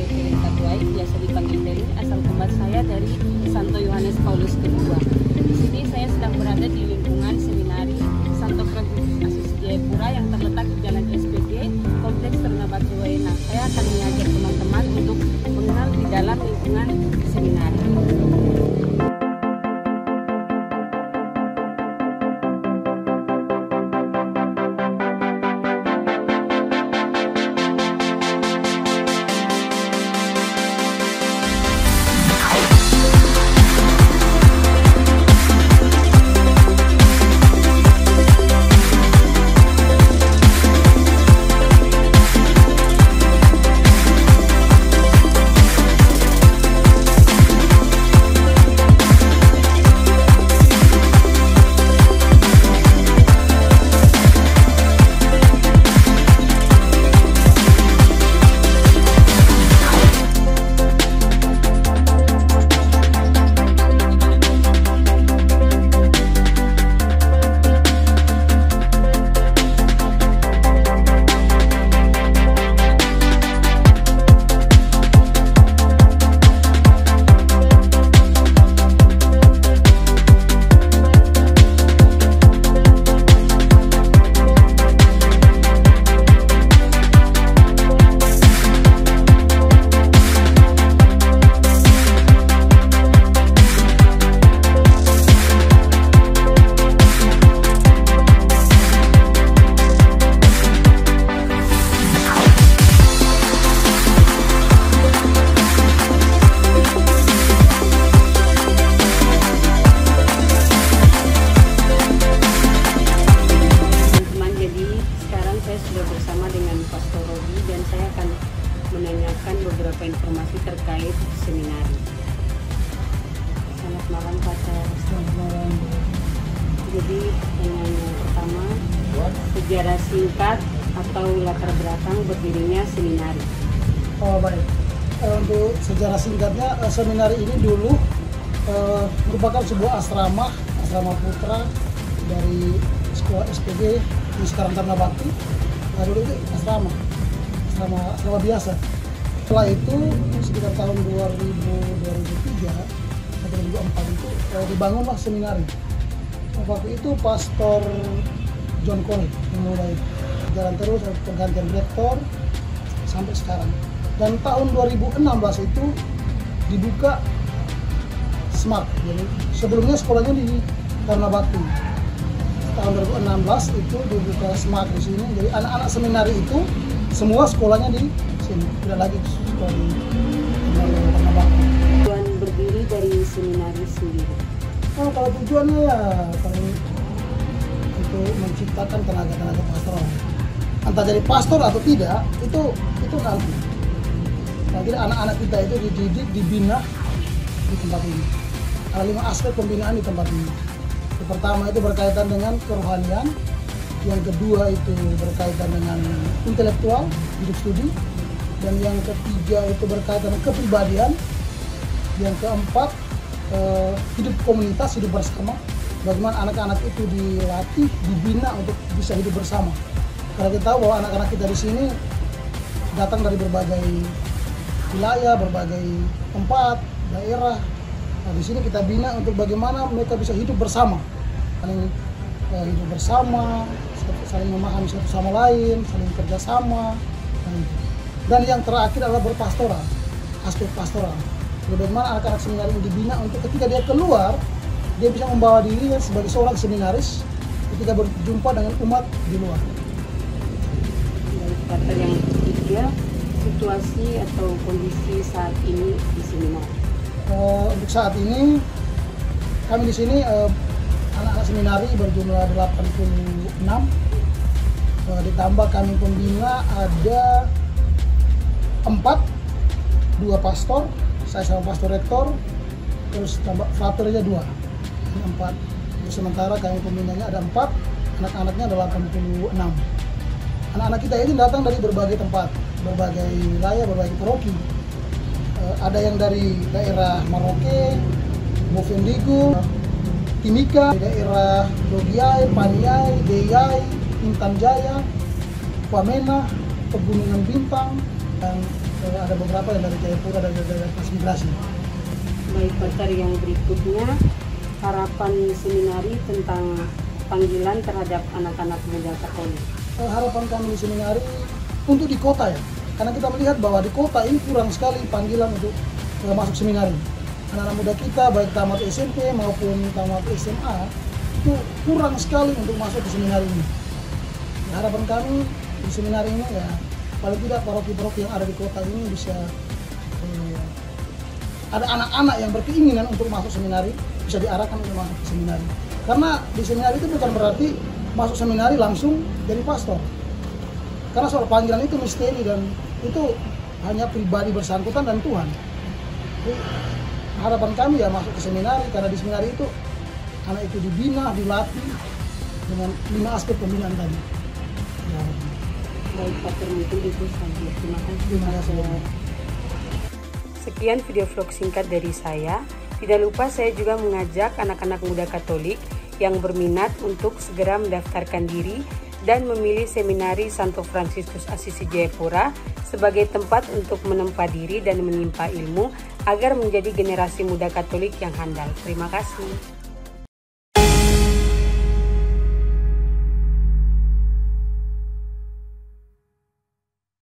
Evelyn Tatuai, biasa dipanggil Teri, asal kembar saya dari Santo Yohanes Paulus II. Di sini saya sedang berada di lingkungan seminari Santo Franciscus Assisi Jayapura yang terletak di Jalan SPG, Kompleks Ternabatu Waena. Saya akan mengajak teman-teman untuk mengenal di dalam lingkungan seminari. Menanyakan beberapa informasi terkait seminari. Selamat malam Pak Charles. Selamat malam. Jadi yang pertama, sejarah singkat atau latar belakang berdirinya seminari. Oh baik. Untuk sejarah singkatnya, seminari ini dulu merupakan sebuah asrama putra dari sekolah SPG di sekarang Ternabakti. Dulu itu asrama biasa. Setelah itu sekitar tahun 2003 atau 2004 itu dibangunlah seminari. Waktu itu Pastor John Cole yang mulai jalan terus pergantian rektor sampai sekarang. Dan tahun 2016 itu dibuka Smart. Jadi sebelumnya sekolahnya di Ternabakti. Tahun 2016 itu dibuka Smart di sini. Jadi anak-anak seminari itu semua sekolahnya di sini, tidak lagi sekolah di Ternabakti. Tujuan berdiri dari seminari sendiri. Oh, kalau tujuannya ya paling untuk menciptakan tenaga pastoral. Entah jadi pastor atau tidak, itu nanti. Jadi anak-anak kita itu dididik, dibina di tempat ini. Ada 5 aspek pembinaan di tempat ini. Yang pertama itu berkaitan dengan kerohanian. Yang kedua itu berkaitan dengan intelektual, hidup studi. Dan yang ketiga itu berkaitan dengan kepribadian. Yang keempat, hidup komunitas, hidup bersama. Bagaimana anak-anak itu dilatih, dibina untuk bisa hidup bersama. Karena kita tahu bahwa anak-anak kita di sini datang dari berbagai wilayah, berbagai tempat, daerah. Nah, di sini kita bina untuk bagaimana mereka bisa hidup bersama. Hidup bersama, saling memahami satu sama lain, saling kerjasama. Dan yang terakhir adalah berpastoral, aspek pastoral. Bagaimana anak-anak seminari ini dibina untuk ketika dia keluar, dia bisa membawa dirinya sebagai seorang seminaris ketika berjumpa dengan umat di luar. Kata yang ketiga, situasi atau kondisi saat ini di seminari. Untuk saat ini, kami di sini anak-anak seminari berjumlah 86. Ditambah kami pembina ada 4, 2 pastor, saya sama pastor rektor, terus tambah fraternya 2, 4. Sementara kami pembinanya ada 4, anak-anaknya ada 86. Anak-anak kita ini datang dari berbagai tempat, berbagai wilayah, berbagai paroki. Ada yang dari daerah Maroke, Bovendigul, Timika, daerah Dogiai, Paniai, Deyai, Intan Jaya, Wamena, Pegunungan Bintang, dan ada beberapa yang dari Jayapura dan dari transmigrasi. Baik Pak, yang berikutnya harapan seminari tentang panggilan terhadap anak-anak muda Katolik. Harapan kami di seminari untuk di kota ya, karena kita melihat bahwa di kota ini kurang sekali panggilan untuk masuk seminari. Anak-anak muda kita baik tamat SMP maupun tamat SMA itu kurang sekali untuk masuk ke seminari ini. Harapan kami di seminari ini ya paling tidak paroki-paroki yang ada di kota ini bisa ada anak-anak yang berkeinginan untuk masuk seminari, bisa diarahkan untuk masuk ke seminari. Karena di seminari itu bukan berarti masuk seminari langsung jadi pastor. Karena soal panggilan itu misteri dan itu hanya pribadi bersangkutan dan Tuhan. Jadi, harapan kami ya masuk ke seminari, karena di seminari itu anak itu dibina, dilatih dengan 5 aspek pembinaan tadi. Ya. Baik Pak, mungkin itu saja. Terima kasih. Terima kasih. Sekian video vlog singkat dari saya. Tidak lupa saya juga mengajak anak-anak muda Katolik yang berminat untuk segera mendaftarkan diri dan memilih seminari Santo Fransiskus Assisi Jayapura sebagai tempat untuk menempa diri dan menimpa ilmu agar menjadi generasi muda Katolik yang handal. Terima kasih.